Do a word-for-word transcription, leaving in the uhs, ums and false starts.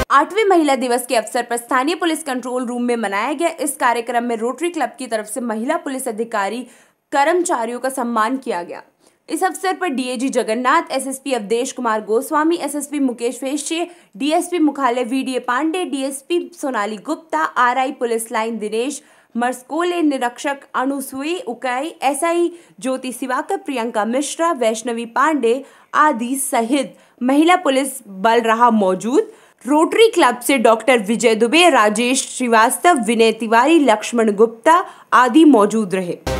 आठवें महिला दिवस के अवसर पर स्थानीय पुलिस कंट्रोल रूम में मनाया गया इस कार्यक्रम में रोटरी क्लब की तरफ से महिला पुलिस अधिकारी कर्मचारियों का सम्मान किया गया। इस अवसर पर DAG Jagannath, SSP Avdhesh Kumar Goswami, SSP Mukesh Vaishya, DSP मुख्यालय VDA Pandey, DSP Sonali Gupta, RI police line Dinesh Marskole, निरीक्षक अनुसुई उकाई, एसआई ज्योति सिवाकर, प्रियंका मिश्रा, वैष्णवी पांडे आदि सहित महिला पुलिस बल रहा मौजूद। रोटरी क्लब से डॉक्टर विजय दुबे, राजेश श्रीवास्तव, विनय तिवारी, लक्ष्मण गुप्ता आदि मौजूद रहे।